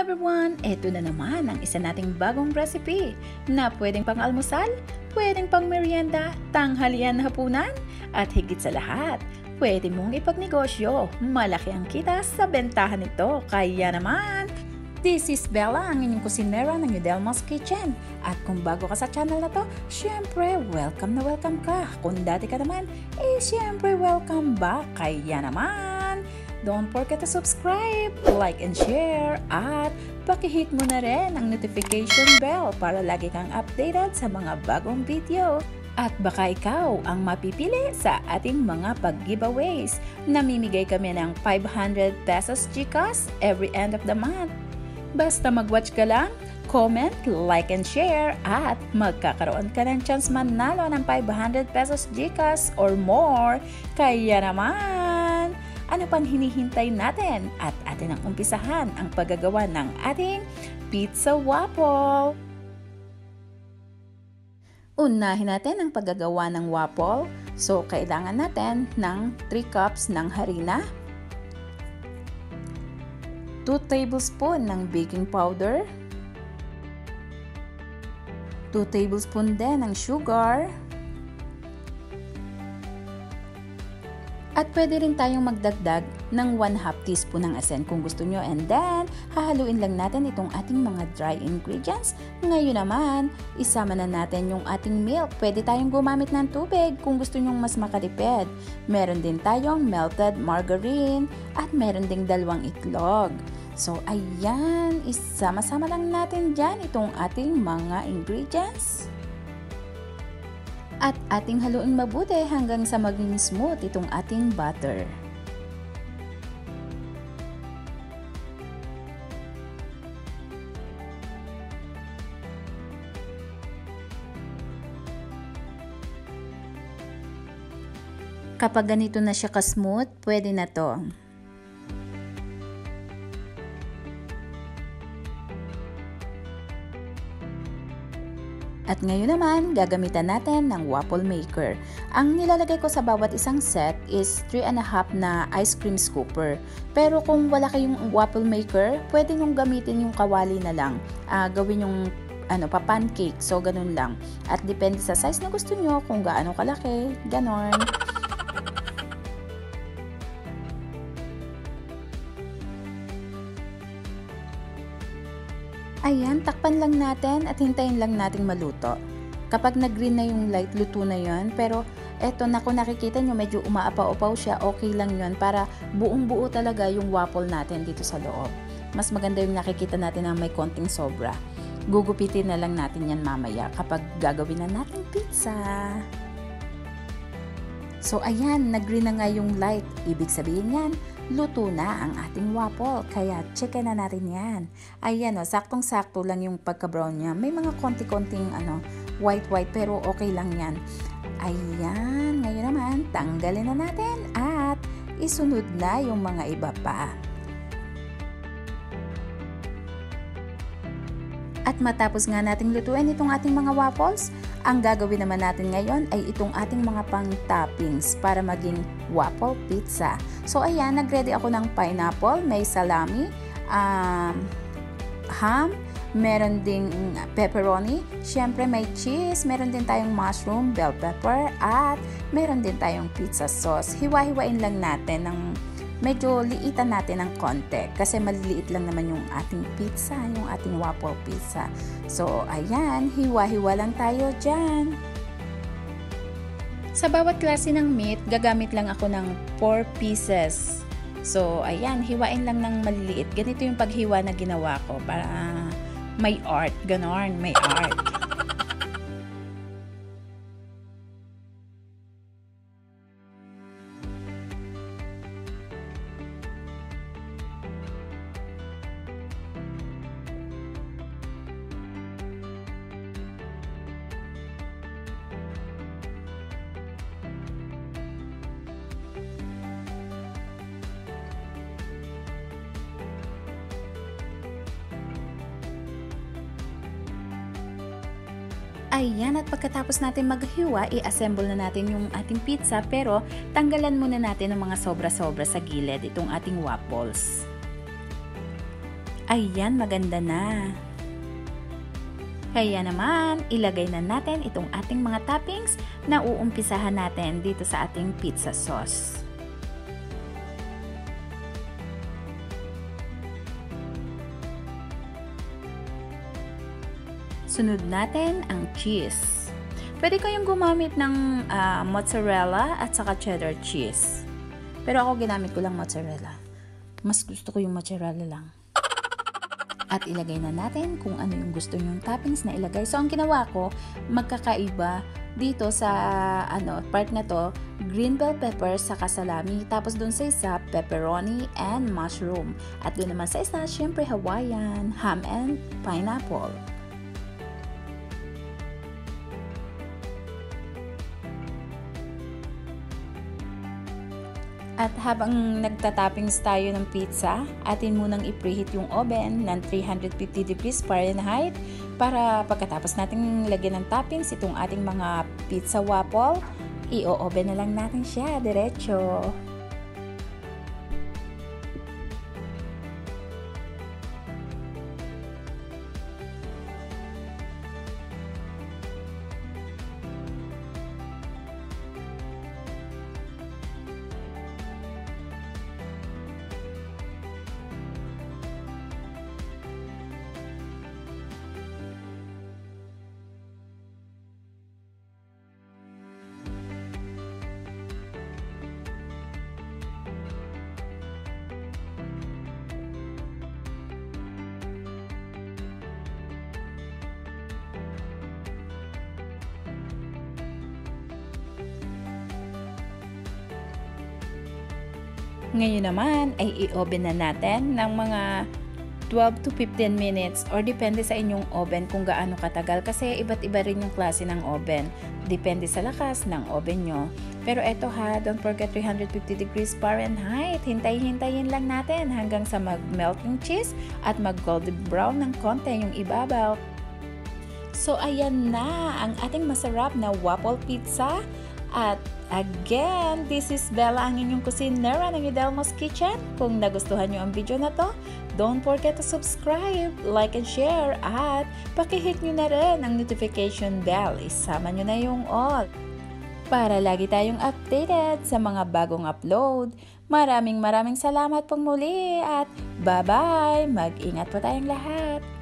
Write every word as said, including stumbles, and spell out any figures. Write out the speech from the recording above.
everyone! Ito na naman ang isa nating bagong recipe na pwedeng pang almusal, pwedeng pang merienda, tanghalian, hapunan, at higit sa lahat, pwede mong ipagnegosyo. Malaki ang kita sa bentahan nito. Kaya naman, this is Bella, ang inyong kusinera ng YUDELMO'S Kitchen. At kung bago ka sa channel na to, syempre, welcome na welcome ka. Kung dati ka naman, eh syempre, welcome back. Kaya naman, don't forget to subscribe, like and share, at pakihit mo na rin ang notification bell para lagi kang updated sa mga bagong video. At baka ikaw ang mapipili sa ating mga pag-giveaways. Namimigay kami ng five hundred pesos GCash every end of the month. Basta mag-watch ka lang, comment, like and share, at magkakaroon ka ng chance manalo ng five hundred pesos GCash or more. Kaya naman, ano pang hinihintay natin? At atin ang umpisahan ang paggagawa ng ating pizza waffle. Unahin natin ang paggagawa ng waffle. So, kailangan natin ng three cups ng harina, two tablespoons ng baking powder, two tablespoons din ng sugar, at pwede rin tayong magdagdag ng one half teaspoon ng asin kung gusto nyo. And then, hahaluin lang natin itong ating mga dry ingredients. Ngayon naman, isama na natin yung ating milk. Pwede tayong gumamit ng tubig kung gusto nyo mas makatipid. Meron din tayong melted margarine at meron ding dalawang itlog. So, ayan, isama-sama lang natin dyan itong ating mga ingredients. At ating haluin mabuti hanggang sa maging smooth itong ating butter. Kapag ganito na siya ka-smooth, pwede na to. At ngayon naman, gagamitan natin ng waffle maker. Ang nilalagay ko sa bawat isang set is three and a half na ice cream scooper. Pero kung wala kayong waffle maker, pwede nyo gamitin yung kawali na lang. Uh, gawin yung ano, pa-pancake. So, ganun lang. At depende sa size na gusto nyo, kung gaano kalaki, ganon. Ayan, takpan lang natin at hintayin lang nating maluto. Kapag nag-green na yung light, luto na yun. Pero eto na, kung nakikita nyo medyo umaapaw-upaw siya, okay lang yun para buong-buo talaga yung waffle natin dito sa loob. Mas maganda yung nakikita natin na may konting sobra. Gugupitin na lang natin yan mamaya kapag gagawin na natin pizza. So ayan, nag-green na nga yung light. Ibig sabihin yan, luto na ang ating waffle. Kaya checkin na natin yan. Ayan o, saktong-sakto lang yung pagka-brown niya. May mga konti-konting ano, white-white pero okay lang yan. Ayan, ngayon naman, tanggalin na natin at isunod na yung mga iba pa. At matapos nga nating lutuin itong ating mga waffles, ang gagawin naman natin ngayon ay itong ating mga pang-toppings para maging waffle pizza. So ayan, nag-ready ako ng pineapple, may salami, um, ham, meron ding pepperoni, syempre may cheese, meron din tayong mushroom, bell pepper, at meron din tayong pizza sauce. Hiwa-hiwain lang natin ng medyo liitan natin ng konti kasi maliliit lang naman yung ating pizza, yung ating waffle pizza. So, ayan, hiwa-hiwa lang tayo dyan. Sa bawat klase ng meat, gagamit lang ako ng four pieces. So, ayan, hiwain lang ng maliliit. Ganito yung paghiwa na ginawa ko para may art, ganon, may art. Ayan, at pagkatapos natin maghiwa, i-assemble na natin yung ating pizza, pero tanggalan muna natin ng mga sobra-sobra sa gilid itong ating waffles. Ayan, maganda na. Kaya naman, ilagay na natin itong ating mga toppings na uumpisahan natin dito sa ating pizza sauce. Sunod natin ang cheese. Pwede kayong gumamit ng uh, mozzarella at saka cheddar cheese. Pero ako ginamit ko lang mozzarella. Mas gusto ko yung mozzarella lang. At ilagay na natin kung ano yung gusto nyong toppings na ilagay. So, ang ginawa ko, magkakaiba dito sa ano part na to, green bell pepper saka salami. Tapos dun sa isa, pepperoni and mushroom. At dun naman sa isa, syempre Hawaiian, ham and pineapple. At habang nagtatoppings tayo ng pizza, atin munang i-preheat yung oven ng three hundred fifty degrees Fahrenheit para pagkatapos nating lagyan ng toppings itong ating mga pizza waffle, i-o-oven na lang natin siya diretso. Ngayon naman ay i-oven na natin ng mga twelve to fifteen minutes or depende sa inyong oven kung gaano katagal kasi iba't iba rin yung klase ng oven. Depende sa lakas ng oven nyo. Pero eto ha, don't forget three hundred fifty degrees Fahrenheit. Hintay-hintayin lang natin hanggang sa mag-melt yung cheese at mag-golden brown ng konti yung ibabaw. So ayan na ang ating masarap na waffle pizza. At again, this is Bella, ang inyong kusinera ng YUDELMO'S Kitchen. Kung nagustuhan nyo ang video na to, don't forget to subscribe, like and share, at pakihit nyo na rin ang notification bell. Isama nyo na yung all para lagi tayong updated sa mga bagong upload. Maraming maraming salamat pong muli at bye-bye! Mag-ingat po tayong lahat!